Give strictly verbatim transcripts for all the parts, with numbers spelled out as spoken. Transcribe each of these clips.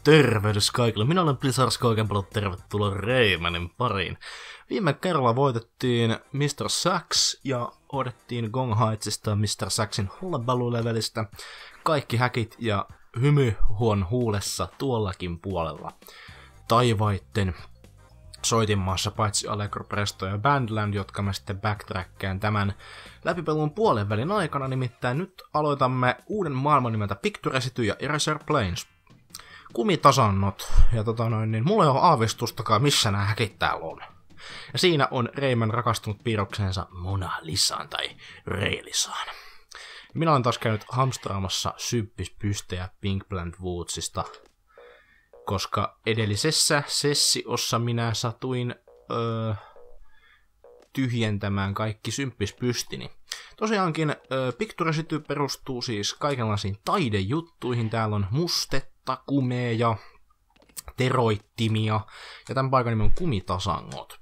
Tervehdys kaikille, minä olen Blizzardsko, oikein paljon tervetuloa Raymanin pariin. Viime kerralla voitettiin mister Sax ja hoidettiin Gong Heightsista mister Saxin Hullabaloo-levelistä kaikki häkit ja hymy huon huulessa tuollakin puolella. Taivaitten soitinmaassa paitsi Allegro Presto ja Bandland, jotka mä sitten backtrackään tämän läpipelun puolen välin aikana, nimittäin nyt aloitamme uuden maailman nimeltä Picture City ja Eraser Plains. Kumitasannot, ja tota noin, niin mulla ei ole aavistustakaan, missä nämä häkit täällä on. Ja siinä on Rayman rakastunut piirroksensa Mona Lisaan tai Reelisaan. Minä olen taas käynyt hamstraamassa syppispystejä Pink Plant Woodsista, koska edellisessä sessiossa minä satuin öö, tyhjentämään kaikki symppispystini. Tosiaankin öö, Picture City perustuu siis kaikenlaisiin taidejuttuihin. Täällä on mustetta, kumeja, teroittimia ja tämän paikan nimi on kumitasangot.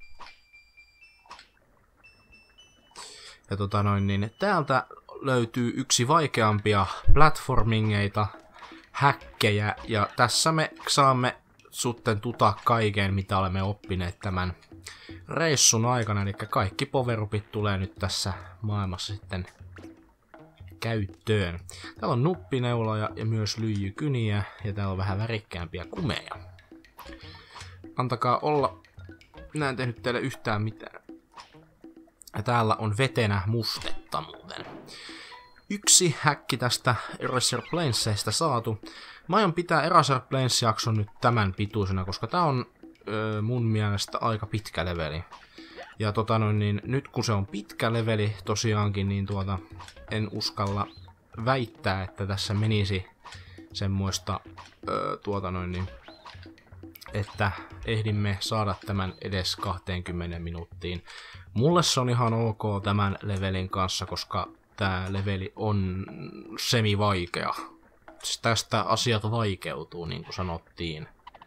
Ja tota noin, niin täältä löytyy yksi vaikeampia platformingeita, häkkejä, ja tässä me saamme sutten tuta kaiken, mitä olemme oppineet tämän reissun aikana, eli kaikki powerupit tulee nyt tässä maailmassa sitten käyttöön. Täällä on nuppineuloja ja myös lyijykyniä, ja täällä on vähän värikkäämpiä kumeja. Antakaa olla, minä en tehnyt teille yhtään mitään. Ja täällä on vetenä mustetta muuten. Yksi häkki tästä Eraser Plainsista saatu. Mä aion pitää Eraser Plains-jakson nyt tämän pituisena, koska tää on öö, mun mielestä aika pitkä leveli. Ja tota noin, niin nyt kun se on pitkä leveli tosiaankin, niin tuota en uskalla väittää, että tässä menisi semmoista öö, tuota noin, niin, että ehdimme saada tämän edes kaksikymmentä minuuttiin. Mulle se on ihan ok tämän levelin kanssa, koska tää leveli on semi-vaikea. Siis tästä asiat vaikeutuu, niin kuin sanottiin.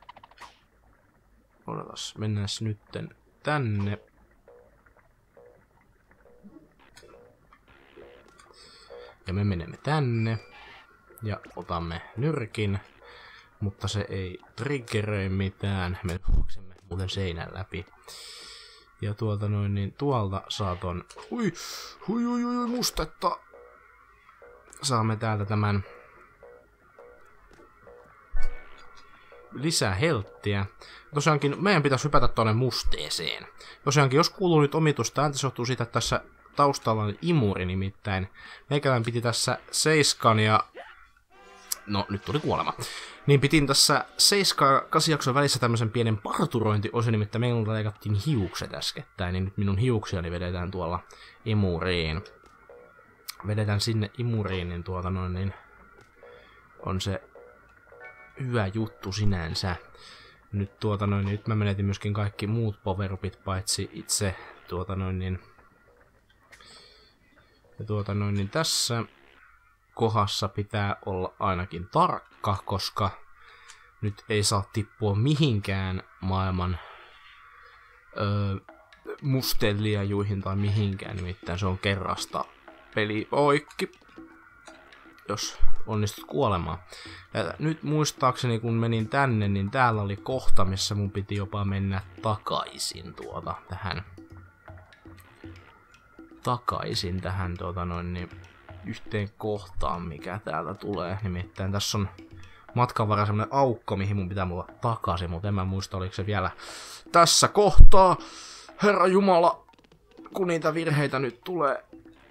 Odotas, mennään nytten tänne. Ja me menemme tänne. Ja otamme nyrkin. Mutta se ei triggeröi mitään. Me juoksemme muuten seinän läpi. Ja tuolta noin, niin tuolta saa ton... Ui, ui, ui, ui, mustetta. Saamme täältä tämän... lisää helttiä. Tosiaankin meidän pitäisi hypätä tuonne musteeseen. Tosiaankin, jos kuuluu nyt omitusta ääntä, se johtuu siitä, että tässä taustalla on imuri nimittäin. Meikälän piti tässä seiskan ja... No, nyt tuli kuolema. Niin pitin tässä seitsemän kahdeksan jakson välissä tämmöisen pienen parturointiosin, nimittäin meillä leikattiin hiukset äskettäin, niin nyt minun hiuksiani vedetään tuolla imuriin. Vedetään sinne imuriin, niin tuota noin, niin on se hyvä juttu sinänsä. Nyt tuota noin, nyt mä menetin myöskin kaikki muut powerupit, paitsi itse tuota noin, niin ja tuota noin, niin tässä kohdassa pitää olla ainakin tarkka, koska nyt ei saa tippua mihinkään maailman öö, musteliajuihin tai mihinkään, nimittäin se on kerrasta peli oikki, jos onnistut kuolemaan. Ja nyt muistaakseni kun menin tänne, niin täällä oli kohta, missä mun piti jopa mennä takaisin tuota tähän takaisin tähän tuota noin niin yhteen kohtaan, mikä täältä tulee. Nimittäin tässä on matkan varrella semmonen aukko, mihin mun pitää mulla takaisin, mutta en mä muista, oliko se vielä tässä kohtaa. Herra Jumala, kun niitä virheitä nyt tulee.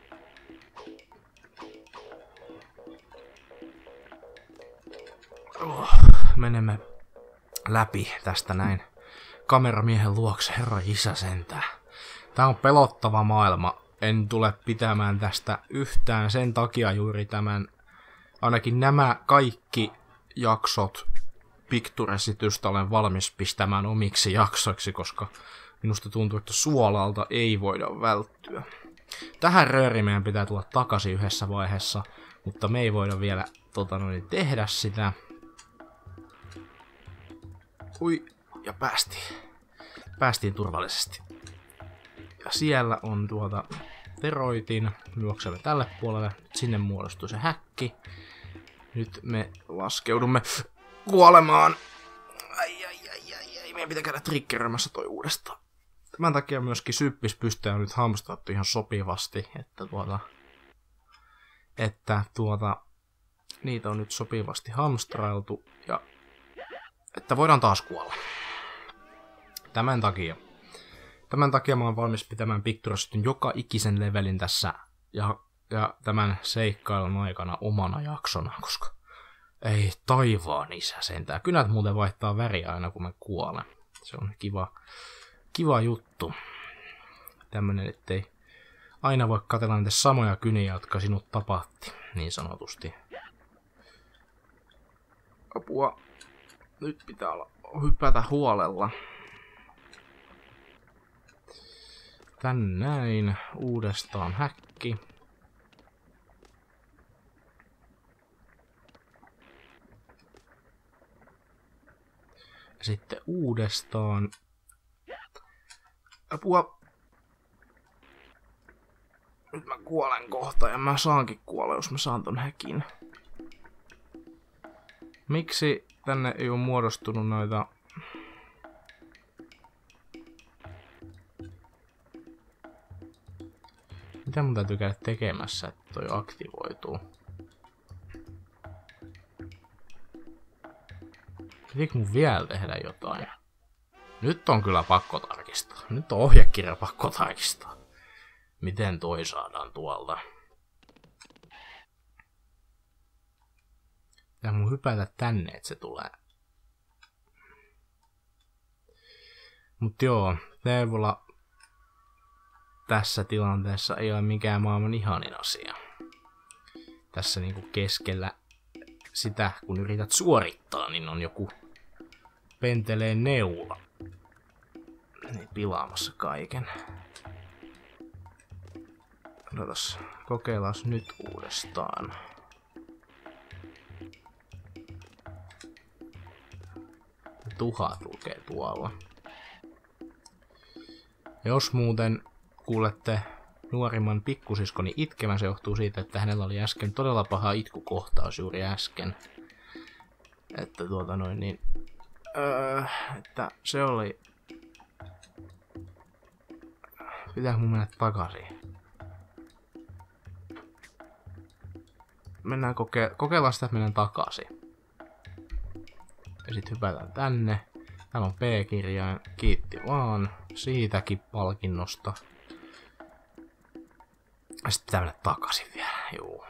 Oh, menemme läpi tästä näin kameramiehen luokse, herra isä sentää. Tää on pelottava maailma. En tule pitämään tästä yhtään, sen takia juuri tämän, ainakin nämä kaikki jaksot Picture Citystä olen valmis pistämään omiksi jaksoiksi, koska minusta tuntuu, että suolalta ei voida välttyä. Tähän rööriin meidän pitää tulla takaisin yhdessä vaiheessa, mutta me ei voida vielä tota, noin, tehdä sitä. Ui, ja päästiin. Päästiin turvallisesti. Ja siellä on tuota teroitin, juoksemme tälle puolelle, sinne muodostuu se häkki. Nyt me laskeudumme kuolemaan. meidän pitää käydä triggeröimässä toi uudestaan. Tämän takia myöskin syppispystejä on nyt hamstrattu ihan sopivasti, että tuota... Että tuota... Niitä on nyt sopivasti hamstrailtu ja... Että voidaan taas kuolla. Tämän takia. Tämän takia mä oon valmis pitämään Picturostyn joka ikisen levelin tässä ja, ja tämän seikkailun aikana omana jaksona, koska ei taivaan isä sentään. Kynät muuten vaihtaa väriä aina kun mä kuolen. Se on kiva, kiva juttu. Tämmönen, ettei aina voi katsella niitä samoja kyniä, jotka sinut tapatti, niin sanotusti. Apua. Nyt pitää olla hypätä huolella. Tän näin. Uudestaan häkki. Sitten uudestaan. Apua. Nyt mä kuolen kohta ja mä saankin kuolla, jos mä saan ton häkin. Miksi tänne ei ole muodostunut noita... Mitä mun täytyy käydä tekemässä, että toi aktivoituu? Pitikö mun vielä tehdä jotain? Nyt on kyllä pakko tarkistaa. Nyt on ohjekirja pakko tarkistaa. Miten toi saadaan tuolta? Ja mun hypätä tänne, että se tulee. Mut joo, Neuvola tässä tilanteessa ei ole mikään maailman ihanin asia. Tässä niinku keskellä sitä, kun yrität suorittaa, niin on joku penteleen neula. Niin pilaamassa kaiken. Odotas, kokeillaan nyt uudestaan. Tuhat lukee tuolla. Jos muuten kuulette nuorimman pikkusiskoni itkevän, se johtuu siitä, että hänellä oli äsken todella paha itkukohtaus juuri äsken. Että tuota noin niin... Öö, että se oli... Pitääkö mun mennä takaisin? Mennään koke... Kokeillaan sitä, että mennään takaisin. Ja sit hypätään tänne. Täällä on P-kirjain. Kiitti vaan siitäkin palkinnosta. Ja sit pitää mennä takaisin vielä. Juu.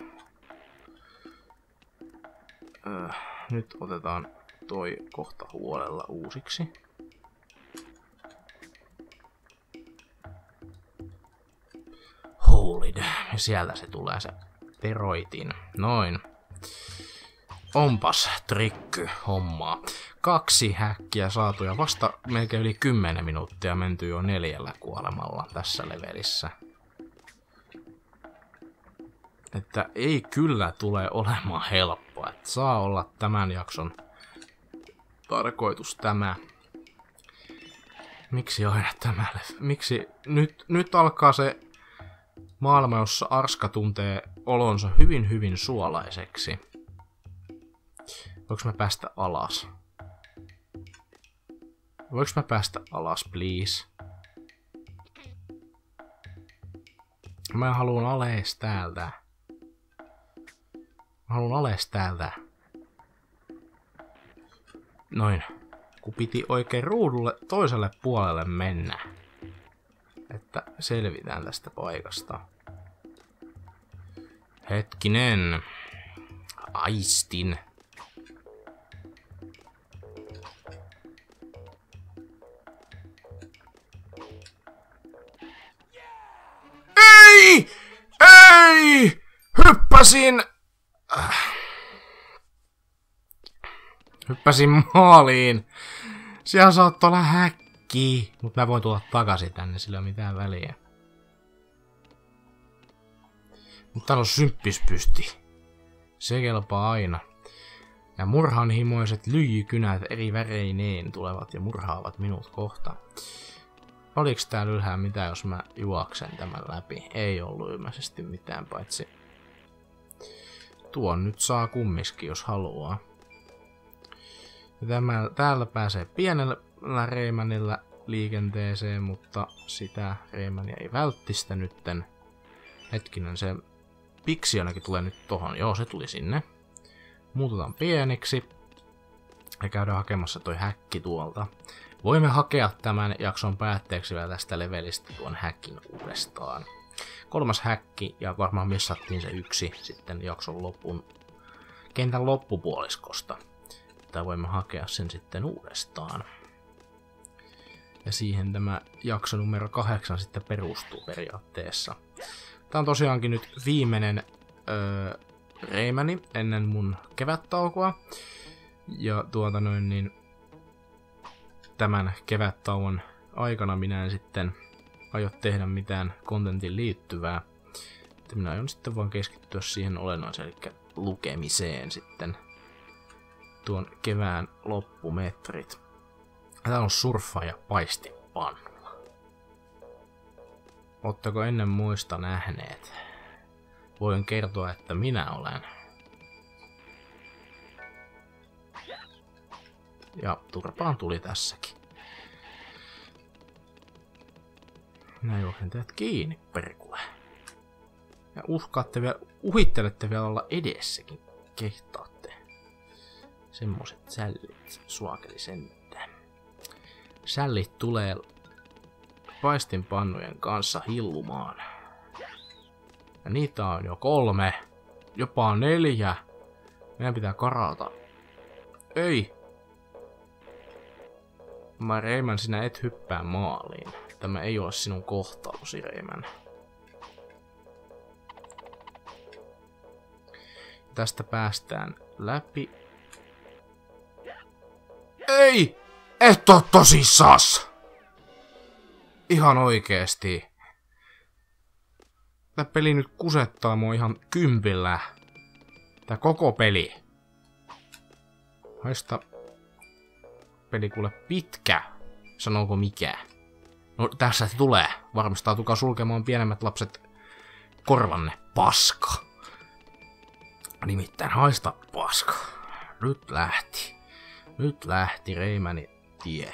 Öö, nyt otetaan toi kohta huolella uusiksi. Holy damn. Ja sieltä se tulee se teroitin. Noin. Onpas trikky hommaa. Kaksi häkkiä saatu ja vasta melkein yli kymmenen minuuttia menty jo neljällä kuolemalla tässä levelissä. Että ei kyllä tule olemaan helppoa. Että saa olla tämän jakson tarkoitus tämä. Miksi aina tämä? Miksi nyt, nyt alkaa se maailma, jossa Arska tuntee olonsa hyvin hyvin suolaiseksi. Voinko mä päästä alas? Voinko mä päästä alas, please? Mä haluan alees täältä. Mä haluan alees täältä. Noin. Kun piti oikein ruudulle toiselle puolelle mennä. Että selvitään tästä paikasta. Hetkinen. Aistin. Ei! Ei! Hyppäsin! Hyppäsin maaliin. Siellä saattoi olla häkki. Mutta mä voin tulla takaisin tänne, sillä ei ole mitään väliä. Mutta täällä on symppispysti. Se kelpaa aina. Ja murhanhimoiset lyijykynät eri väreineen tulevat ja murhaavat minut kohta. Oliks täällä ylhäällä mitään, jos mä juoksen tämän läpi? Ei ollut ilmeisesti mitään, paitsi... Tuon nyt saa kummiskin, jos haluaa. Tämä, täällä pääsee pienelle Reimänillä liikenteeseen, mutta sitä Reimäniä ei välttistä nytten. Hetkinen, se Piksi ainakin tulee nyt tohon. Joo, se tuli sinne. Muututaan pieniksi. Ja käydään hakemassa toi häkki tuolta. Voimme hakea tämän jakson päätteeksi vielä tästä levelistä tuon häkin uudestaan. Kolmas häkki, ja varmaan missattiin se yksi sitten jakson lopun, kentän loppupuoliskosta. Tai voimme hakea sen sitten uudestaan. Ja siihen tämä jakso numero kahdeksan sitten perustuu periaatteessa. Tämä on tosiaankin nyt viimeinen öö, Reimäni ennen mun kevättaukoa. Ja tuota noin niin tämän kevättauon aikana minä en sitten aio tehdä mitään kontentin liittyvää. Että minä aion sitten vaan keskittyä siihen olennaiseen, eli lukemiseen sitten tuon kevään loppumetrit. Täällä on surffaaja paistipannulla. Ootteko ennen muista nähneet? Voin kertoa, että minä olen. Ja turpaan tuli tässäkin. Minä juoksen teidät kiinni, perkule. Ja uskaatte vielä, uhittelette vielä olla edessäkin. Kehtaatte. Semmoset sällit, suakeli sentään. Sällit tulee paistinpannujen kanssa hillumaan. Ja niitä on jo kolme. Jopa neljä. Meidän pitää karata. Ei! Mä Reimän, sinä et hyppää maaliin. Tämä ei ole sinun kohtalosi, Reimän. Tästä päästään läpi. Ei! Et oo tosissas! Ihan oikeesti. Tää peli nyt kusettaa mua ihan kympillä. Tää koko peli. Haista. Peli kuule pitkä. Sanooko mikä? No tässä se tulee. Varmistautukaa sulkemaan pienemmät lapset korvanne. Paska. Nimittäin haista paska. Nyt lähti. Nyt lähti Reimäni tie.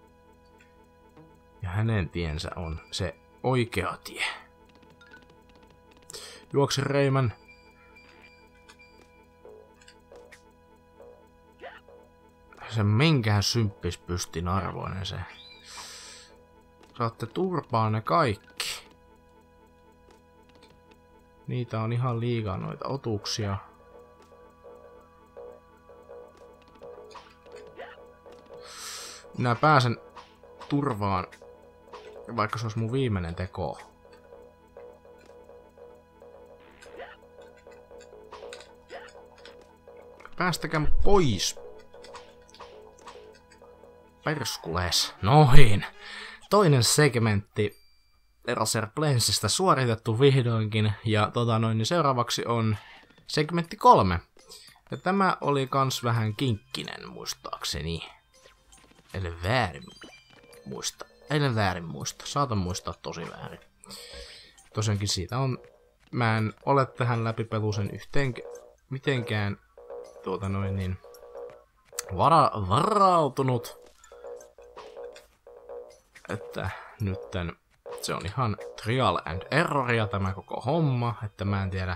Ja hänen tiensä on se oikea tie. Juokse Reimän. Se menkään symppis pystin arvoinen se. Saatte turpaa ne kaikki. Niitä on ihan liikaa noita otuksia. Minä pääsen turvaan, vaikka se olisi mun viimeinen teko. Päästäkää pois. Perskules. Noin. Toinen segmentti Eraser Plainsista suoritettu vihdoinkin. Ja tota noin, niin seuraavaksi on segmentti kolme. Ja tämä oli kans vähän kinkkinen muistaakseni. Eli väärin muista. Eilen väärin muista. Saatan muistaa tosi väärin. Tosiaankin siitä on... Mä en ole tähän läpipelusen yhteen... Mitenkään... Tuota noin niin... Vara, varautunut. Että nytten... Se on ihan trial and erroria tämä koko homma. Että mä en tiedä...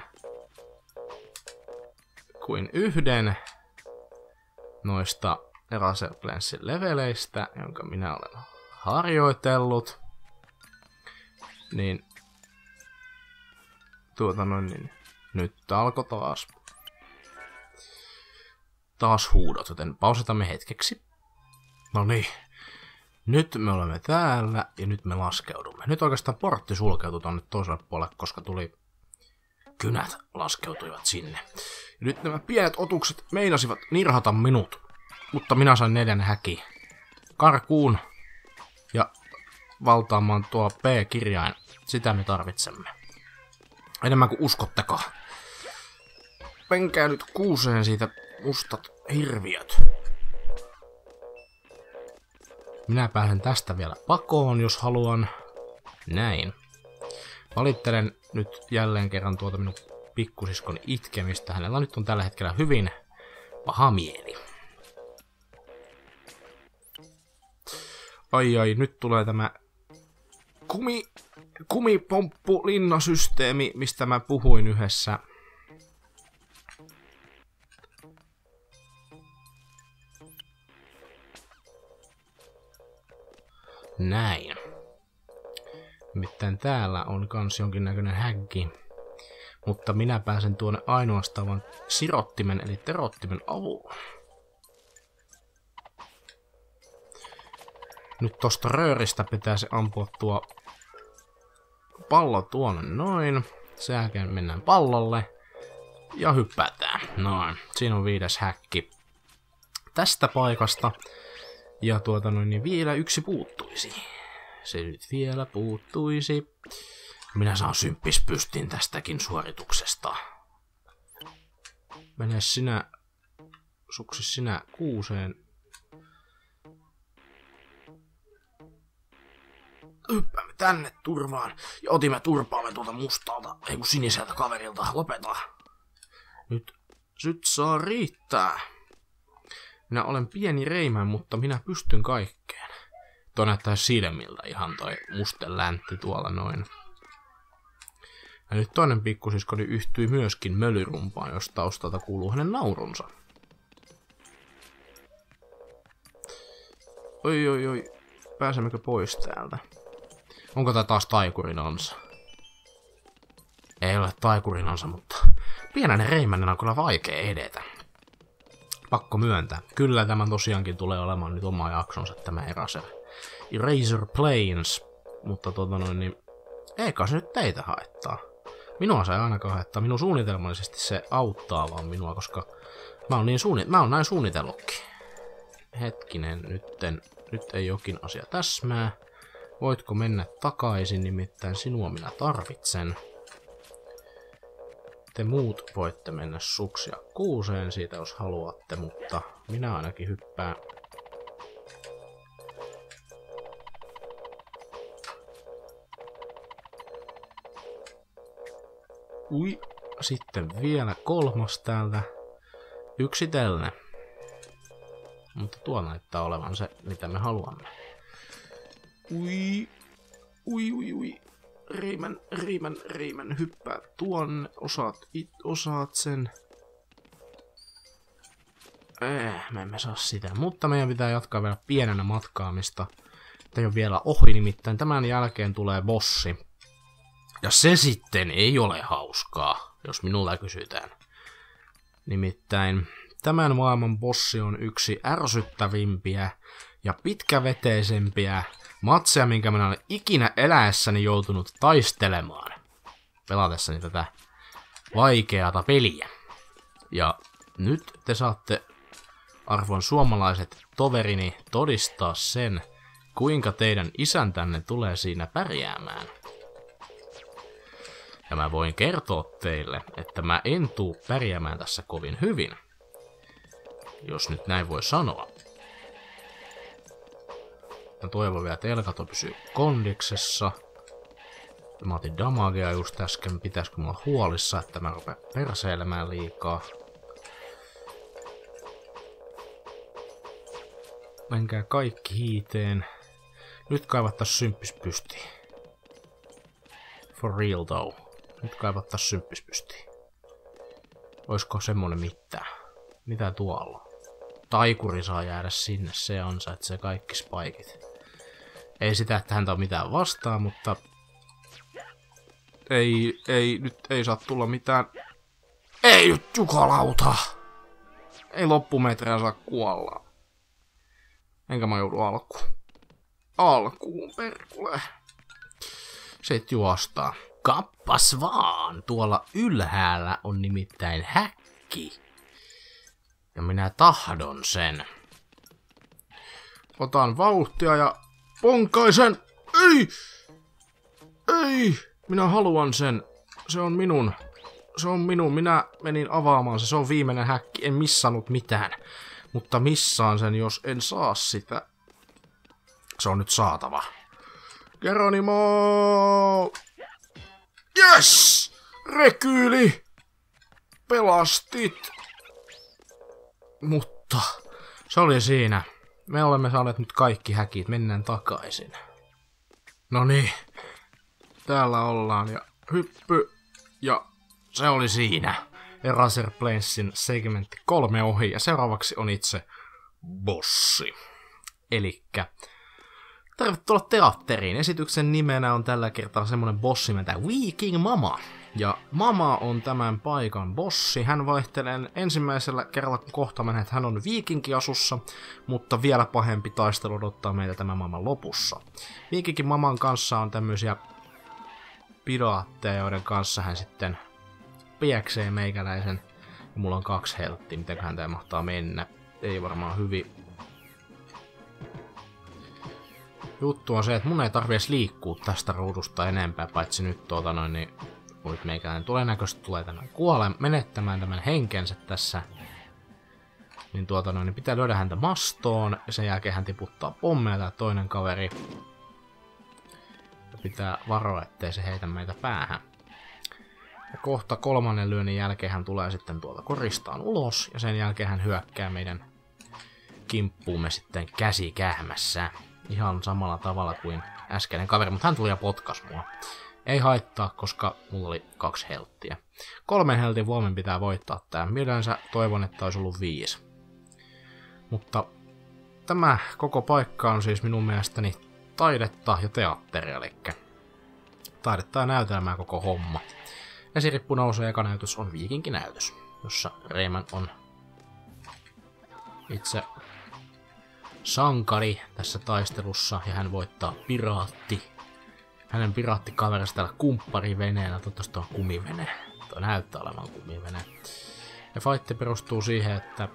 Kuin yhden... Noista... Eraser Plainsin leveleistä, jonka minä olen harjoitellut, niin tuota noin, niin nyt alkoi taas taas huudot, joten pausatamme hetkeksi. No niin, nyt me olemme täällä ja nyt me laskeudumme. Nyt oikeastaan portti sulkeutui tonne toiselle puolelle, koska tuli kynät laskeutuivat sinne. Ja nyt nämä pienet otukset meinasivat nirhata minut. Mutta minä sain neljän häki. Karkuun ja valtaamaan tuo P-kirjain. Sitä me tarvitsemme. Enemmän kuin uskottekaan. Menkää nyt kuuseen siitä mustat hirviöt. Minä pääsen tästä vielä pakoon, jos haluan. Näin. Valittelen nyt jälleen kerran tuota minun pikkusiskoni itkemistä. Hänellä nyt on tällä hetkellä hyvin paha mieli. Ai ai, nyt tulee tämä kumi, kumipomppu-linnasysteemi, mistä mä puhuin yhdessä. Näin. Nimittäin täällä on kans jonkinnäköinen häggi. Mutta minä pääsen tuonne ainoastaan vain sirottimen eli terottimen avulla. Nyt tosta rööristä pitäisi ampua tuo pallo tuonne noin. Sen jälkeen mennään pallolle. Ja hypätään. Noin. Siinä on viides häkki tästä paikasta. Ja tuota noin, niin vielä yksi puuttuisi. Se nyt vielä puuttuisi. Minä saan symppispystin tästäkin suorituksesta. Mene sinä, suksi sinä kuuseen. Hyppäämme tänne turvaan. Ja otimme turpaamme tuolta mustalta, ei kun siniseltä kaverilta. Lopeta. Nyt, nyt saa riittää. Minä olen pieni reimä, mutta minä pystyn kaikkeen. Tuo näyttää silmiltä ihan toi musten läntti tuolla noin. Ja nyt toinen pikkusiskoni yhtyi myöskin mölyrumpaan, jos taustalta kuuluu hänen naurunsa. Oi oi oi, pääsemmekö pois täältä? Onko tää taas taikurin ansa? Ei ole taikurin ansa, mutta pienenä reimänen on kyllä vaikea edetä. Pakko myöntää. Kyllä tämä tosiaankin tulee olemaan nyt oma jaksonsa, tämä Eraser. Eraser Plains. Mutta tota noin, niin eikä se nyt teitä haittaa. Minua se ei ainakaan haittaa. Minun suunnitelmallisesti se auttaa vaan minua, koska mä oon, niin suunni mä oon näin suunnitellutkin. Hetkinen, nytten, nyt ei jokin asia täsmää. Voitko mennä takaisin, nimittäin sinua minä tarvitsen. Te muut voitte mennä suksia kuuseen siitä, jos haluatte, mutta minä ainakin hyppään. Ui, sitten vielä kolmas täältä. Yksitellen. Mutta tuo näyttää olevan se, mitä me haluamme. Ui, ui, ui, ui. Riimän, riimän, riimän, hyppää tuonne, osaat, it, osaat sen. Eh, me emme saa sitä, mutta meidän pitää jatkaa vielä pienenä matkaamista. Tämä ei ole vielä ohi, nimittäin tämän jälkeen tulee bossi. Ja se sitten ei ole hauskaa, jos minulla kysytään. Nimittäin tämän maailman bossi on yksi ärsyttävimpiä ja pitkäveteisempiä matseja, minkä minä olen ikinä eläessäni joutunut taistelemaan pelatessani tätä vaikeata peliä. Ja nyt te saatte, arvon suomalaiset toverini, todistaa sen, kuinka teidän isäntänne tulee siinä pärjäämään. Ja mä voin kertoa teille, että mä en tuu pärjäämään tässä kovin hyvin, jos nyt näin voi sanoa. Mä toivon vielä, että Elgato pysyy kondiksessa. Mä otin damagea just äsken, pitäisikö mulla huolissa, että mä rupean perseilemään liikaa. Menkää kaikki hiiteen. Nyt kaivattais symppispystiin. For real though. Nyt kaivattais symppispystiin. Oisko semmonen mitään? Mitä tuolla? Taikuri saa jäädä sinne, se ansaitsee kaikki spaikit. Ei sitä, että häntä on mitään vastaan, mutta ei, ei, nyt ei saa tulla mitään. Ei nyt jukalauta! Ei loppumetreä saa kuolla. Enkä mä joudu alkuun. Alkuun, perkule. Sit juostaa. Kappas vaan! Tuolla ylhäällä on nimittäin häkki. Ja minä tahdon sen. Otan vauhtia ja ponkaisen. Ei! Ei! Minä haluan sen. Se on minun. Se on minun. Minä menin avaamaan se. Se on viimeinen häkki. En missannut mitään. Mutta missaan sen, jos en saa sitä. Se on nyt saatava. Geronimo! Yes! Rekyyli! Pelastit! Mutta se oli siinä. me olemme saaneet nyt kaikki häkit, mennään takaisin. No niin, täällä ollaan ja hyppy, ja se oli siinä. Eraser Planesin segmentti kolme ohi, ja seuraavaksi on itse bossi. Elikkä tervetuloa teatteriin. Esityksen nimenä on tällä kertaa semmonen bossi nimeltä Viking Mama. Ja Mama on tämän paikan bossi. Hän vaihtelee ensimmäisellä kerralla, kun kohtaamme, että hän on viikinkiasussa, mutta vielä pahempi taistelu odottaa meitä tämän maailman lopussa. Viikinkin Maman kanssa on tämmöisiä piraatteja, joiden kanssa hän sitten pieksee meikäläisen. Ja mulla on kaksi helttiä, mitenköhän tää mahtaa mennä. Ei varmaan hyvin. Juttu on se, että mun ei tarvi edes liikkua tästä ruudusta enempää, paitsi nyt tuota noin, niin kun nyt meikäläinen todennäköisesti tulee tämän kuoleen menettämään tämän henkensä tässä, niin tuota noin, niin pitää löydä häntä mastoon, ja sen jälkeen hän tiputtaa pommeja tää toinen kaveri. Ja pitää varoa, ettei se heitä meitä päähän. Ja kohta kolmannen lyönnin jälkeen hän tulee sitten tuolta koristaan ulos, ja sen jälkeen hän hyökkää meidän kimppuumme sitten käsikähmässä. Ihan samalla tavalla kuin äskeinen kaveri, mutta hän tuli ja potkas mua. Ei haittaa, koska mulla oli kaksi helttiä. Kolmen heltin voimin pitää voittaa tää. Yleensä toivon, että olisi ollut viisi. Mutta tämä koko paikka on siis minun mielestäni taidetta ja teatteria, eli taidetta ja näytelmää koko homma. Esirippu nousee, eka näytös on viikinkinäytös, jossa Rayman on itse sankari tässä taistelussa, ja hän voittaa piraatti. Hänen piraattikaverista täällä kumppariveneellä, toivottavasti on kumivene. Tuo näyttää olevan kumivene. Ja fight perustuu siihen, että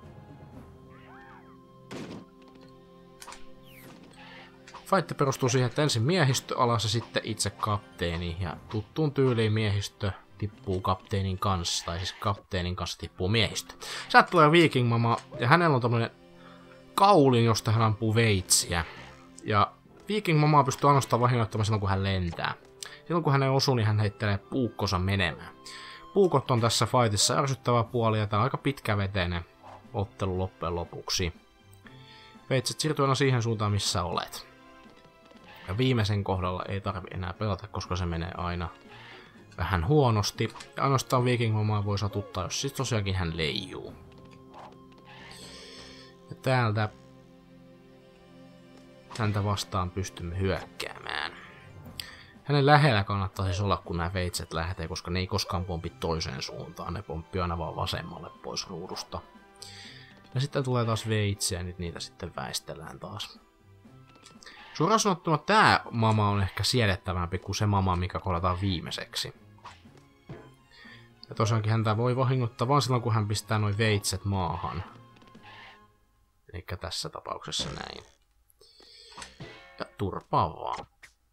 Fight perustuu siihen, että ensin miehistö alas ja sitten itse kapteeni. Ja tuttuun tyyliin miehistö tippuu kapteenin kanssa, tai siis kapteenin kanssa tippuu miehistö. Sieltä tulee Viking Mama, ja hänellä on tommonen kaulin, josta hän ampuu veitsiä. Ja Viking Mama pystyy ainoastaan vahingoittamaan silloin, kun hän lentää. Silloin, kun hänen osuu, niin hän heittelee puukkonsa menemään. Puukot on tässä fightissa ärsyttävä puoli, ja tää on aika pitkäveteinen ottelu loppujen lopuksi. Veitset siirtyy aina siihen suuntaan, missä olet. Ja viimeisen kohdalla ei tarvi enää pelata, koska se menee aina vähän huonosti. Ja ainoastaan Viking Mamaa voi satuttaa, jos siis tosiaankin hän leijuu. Ja täältä häntä vastaan pystymme hyökkäämään. Hänen lähellä kannattaa siis olla, kun nämä veitset lähtee, koska ne ei koskaan pompi toiseen suuntaan. Ne pomppii aina vaan vasemmalle pois ruudusta. Ja sitten tulee taas veitsiä, ja nyt niitä sitten väistellään taas. Suoraan sanottuna tää Mama on ehkä siedettävämpi kuin se Mama, mikä kohdataan viimeiseksi. Ja tosiaankin häntä voi vahingoittaa vaan silloin, kun hän pistää noin veitset maahan. Elikkä tässä tapauksessa näin. Ja turpaa vaan.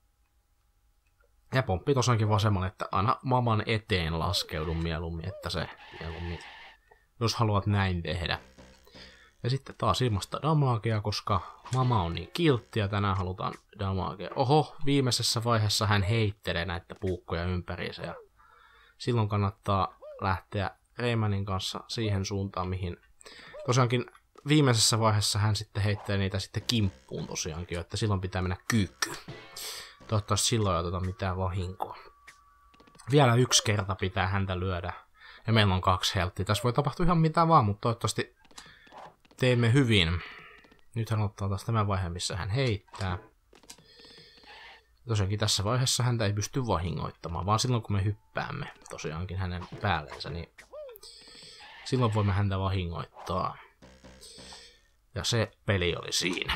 Ja pomppi tosiaankin vasemmalle, että aina Maman eteen laskeudu mieluummin, että se mieluummin, jos haluat näin tehdä. Ja sitten taas ilmasta damagea, koska Mama on niin kiltti ja tänään halutaan damagea. Oho, viimeisessä vaiheessa hän heittelee näitä puukkoja ympäriinsä ja silloin kannattaa lähteä Raymanin kanssa siihen suuntaan, mihin tosiaankin viimeisessä vaiheessa hän sitten heittelee niitä sitten kimppuun tosiaankin, että silloin pitää mennä kyykkyyn. Toivottavasti silloin ei oteta mitään vahinkoa. Vielä yksi kerta pitää häntä lyödä. Ja meillä on kaksi helttiä. Tässä voi tapahtua ihan mitä vaan, mutta toivottavasti teemme hyvin. Nyt hän ottaa taas tämän vaiheen, missä hän heittää. Tosiaankin tässä vaiheessa häntä ei pysty vahingoittamaan, vaan silloin kun me hyppäämme tosiaankin hänen päällensä, niin silloin voimme häntä vahingoittaa. Ja se peli oli siinä.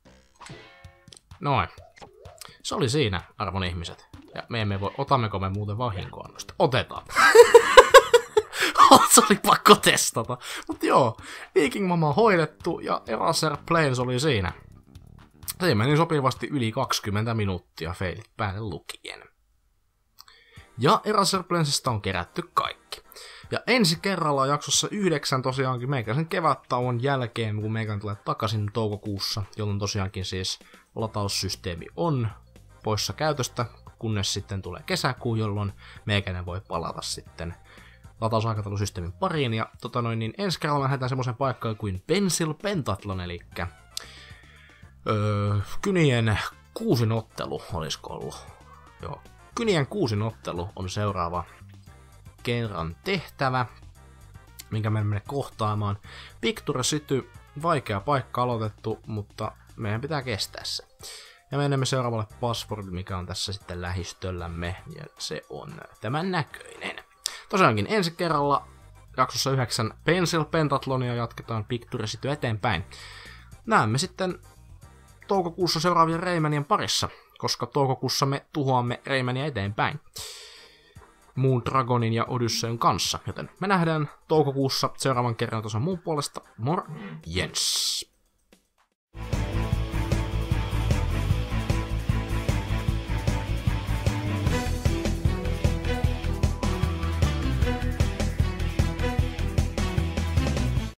Noin. Se oli siinä, arvon ihmiset. Ja me emme voi, otammeko me muuten vahinkoa noista? Otetaan. Se oli pakko testata. Mut joo, Viking Mama on hoidettu ja Eraser Planes oli siinä. Se meni sopivasti yli kaksikymmentä minuuttia feilit päälle lukien. Ja Eraser Planesista on kerätty kaikki. Ja ensi kerralla jaksossa yhdeksän tosiaankin meikäisen kevättauon jälkeen, kun meikän tulee takaisin toukokuussa, jolloin tosiaankin siis lataussysteemi on poissa käytöstä, kunnes sitten tulee kesäkuu, jolloin meikäinen voi palata sitten latausaikataulusysteemin pariin. Ja tota noin, niin ensi kerralla lähdetään semmoisen paikkaan kuin Pencil Pentathlon, eli Öö, Kynien kuusinottelu olisiko ollut. Joo. Kynien kuusinottelu on seuraava kerran tehtävä, minkä me menemme kohtaamaan. Picture City, vaikea paikka aloitettu, mutta meidän pitää kestää se. Ja menemme seuraavalle passwordille, mikä on tässä sitten lähistöllämme, ja se on tämän näköinen. Tosiaankin ensi kerralla jaksossa yhdeksän Pencil Pentatlonia jatketaan Picture City eteenpäin. Näemme sitten toukokuussa seuraavien Raymanien parissa, koska toukokuussa me tuhoamme Raymania eteenpäin Moon Dragonin ja Odysseyn kanssa, joten me nähdään toukokuussa seuraavan kerran tuossa muun puolesta. Morjens!